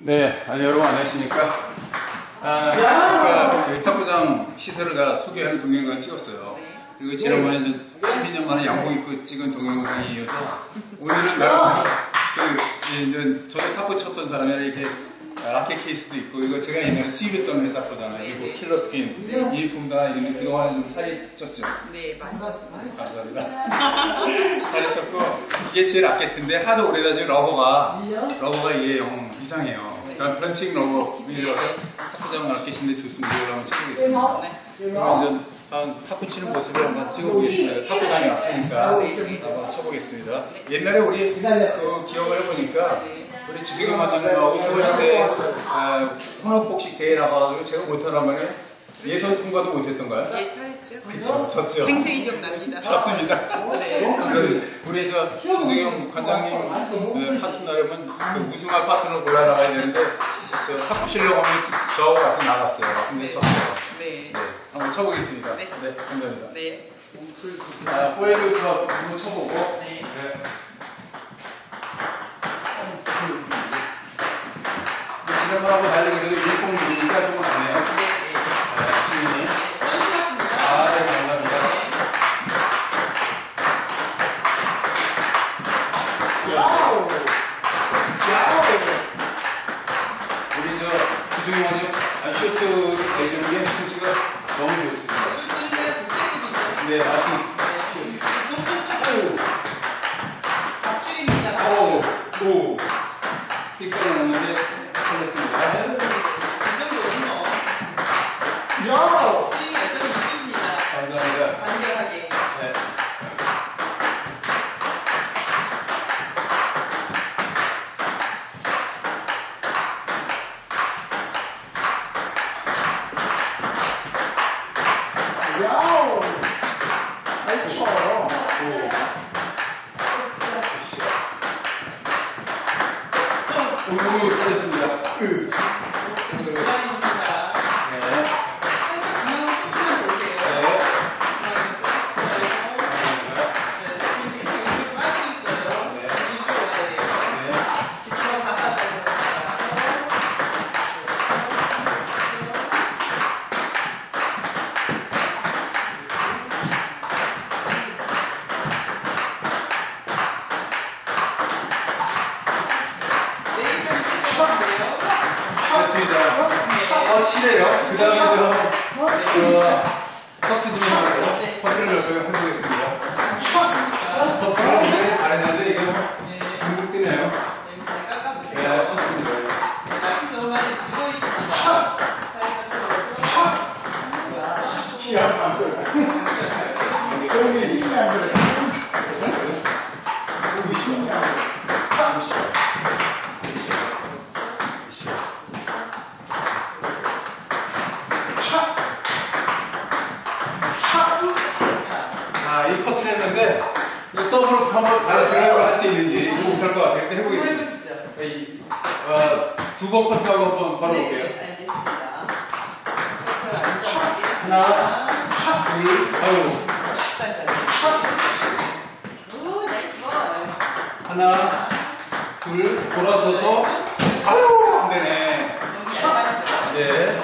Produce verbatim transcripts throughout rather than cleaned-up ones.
네, 아니 여러분 안녕하십니까? 아, 아까 저희 탁구장 시설을 다 소개하는 동영상을 찍었어요. 그리고 지난번에는 십이 년 만에 양복 입고 찍은 동영상에 이어서 오늘은 나름 그 이제 저도 탁구 쳤던 사람이라 이렇게 라켓 케이스도 있고, 이거 제가 옛날에 수입했던 회사 거잖아요. 그리고 킬러 스핀, 네. 유니폼 다 있는데 그동안에 좀 살이 쪘죠? 네, 많이 쪘습니다. 감사합니다. 살이 쪘고, 이게 제 라켓인데 하도 오래다 지금 러버가, 러버가 이게 영 이상해요. 그러니까 펀칭 러버 위라서 탁구장 라켓인데 좋습니다. 이걸 한번 쳐보겠습니다. 그럼 이제 한 탁구 치는 모습을 한번 찍어보겠습니다. 탁구장에 왔으니까 한번 쳐보겠습니다. 옛날에 우리 그 기억을 해보니까 우리 지승현 관장님하고 서울시대 아, 혼합복식 대회 나가가지고 제가 못하라면 예선 통과도 못했던가요? 예, 탈했죠. 그쵸, 졌죠. 생생히 기억납니다. 졌습니다. 네. 우리 저 지승현 관장님 그 파트너라면 그 우승할 파트너 골라 나가야 되는데 저 탁구 실력 없는 저하고 같이 나갔어요. 근데 졌어요. 네. 네. 한번 쳐보겠습니다. 네. 네, 감사합니다. 네. 아, 포에그부터 한번 쳐보고. 네. 네. 지난번하고 달리 그래도 유니폼 입으니까 좀 낫네요. 네. 네, 시민이. 선수 같습니다. 아, 네, 감사합니다. 야오! 야오! 우리 저 주승용 원님 쇼트 내주는 게 펀치가 너무 좋습니다. 술들인데 국제기도 있어요. 네, 맞습니다. 박주입니다. 오, 오. 픽서를 넣는데 살렸습니다. 이 정도는 뭐 야오! 스윙 열정이 있으십니다. 감사합니다. 완벽하게. 네. 야오! 잘 쳐. 오, 살렸습니다. 그. 고생하셨습니다. 네. 살짝 중앙 조금만 보세요. 네. 중앙에서. 네, 지금 이렇게 빠지고 있어요. 네. 유지가 와야 돼요. 네. 더 작아서 그렇습니다. 내일까지 치료하는데요. 됐습니다. 어, 치네요. 그 다음에 저, 커트 좀 해보세요. 커트를 몇 번 해보겠습니다. 커트를 굉장히 잘했는데, 이게 둥둥 뜨네요. 잘 깎아보세요. 네, 커트입니다. 앞이 정말 묻어 있습니다. 살짝 뜯어서. 희한한 안 그래. 그런 힘이 안 그래. 그런 힘이 안 그래. 자, 이 커트를 했는데, 이 서브로 한번 바로 드라이브를 할 수 있는지, 이거 못할 것 같아요. 근데 해보겠습니다. 해보시죠. 이, 어, 두 번 커트하고 한번 바로 볼게요. 네, 알겠습니다. 커트 안전하게. 하나, 둘, 아유. 오, 나이스 볼. 하나, 둘, 돌아서서, 아유, 안 되네. 너무 잘 맞죠? 네.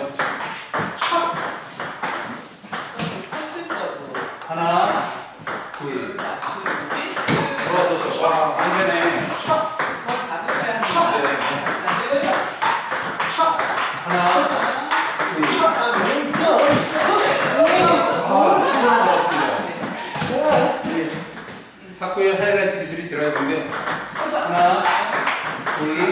커트 서브. 하나, 둘, 자, 준비. 돌아서서, 와, 안 되네. 더 잡으셔야 합니다. 네. 자, 내려오죠. 하나, 둘, 아, 힘을 먹었습니다. 탁구의 하이라이트 기술이 드라이브인데, 하나, 둘,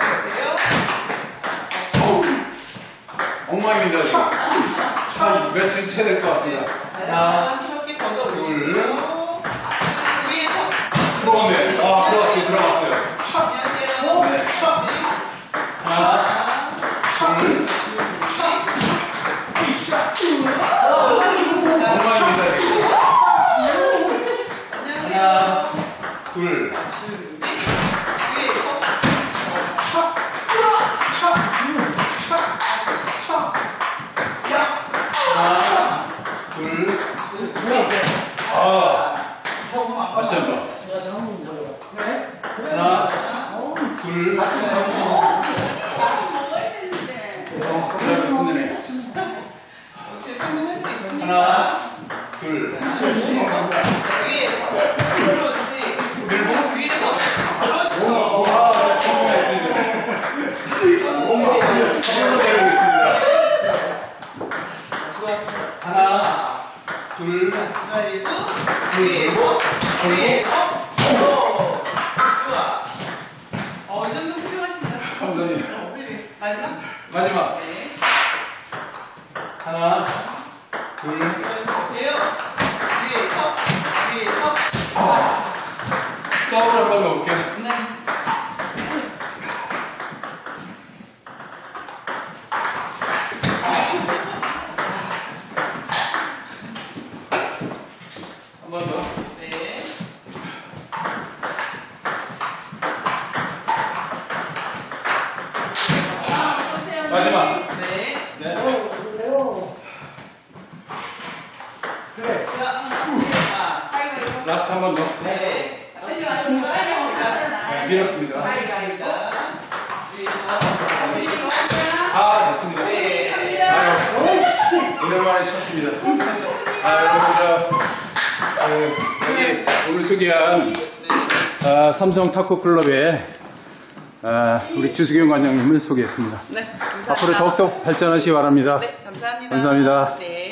어우, 엉망입니다, 지금. 한 며칠 채 될 것 같습니다. 하나, 차갑게 걷어 둘. 올리세요. 위에서. 들어갔네. 아, 들어갔어요, 들어갔어요. 안녕하세요. 네. 하나, 둘, 엉망이십니다. 엉망입니다, 지금. 안녕하세요. 하나, 둘, 준비. 위에서. 하나, 둘, 아, 다시 한 번. 하나, 둘, 정도는 할 수 있습니다. 하나, 둘, 자, 위에서. 위에서. 그렇지. 그리고 위에서. 그렇지. 와, 성공했습니다. 성공되고 있습니다. 좋았어. 하나, 둘, 그리고 위에서. 위에서. 오. 좋아. 어, 이 정도 훌륭하십니다. 감사합니다. 어, 훌륭해. 마지막. 마지막. 네. 하나, 둘, 보세요. 위에서. 위에서. 서브를 한번 넣을게요. 네. 한 번 더. 네. 마지막. 네. 네. 그래. 자, 아, 라스트 한 번 더. 네. 빨리 와요. 빨리 와요. 네, 밀었습니다. 가위가위가. 위에서. 위에서. 아, 됐습니다. 네. 아유, 오랜만에 쳤습니다. 아, 여러분, 저, 그, 여기 오늘 소개한 아, 삼성 탁구 클럽의 아, 우리 주수경 관장님을 소개했습니다. 네. 감사합니다. 앞으로 더욱더 발전하시기 바랍니다. 네, 감사합니다. 감사합니다. 네.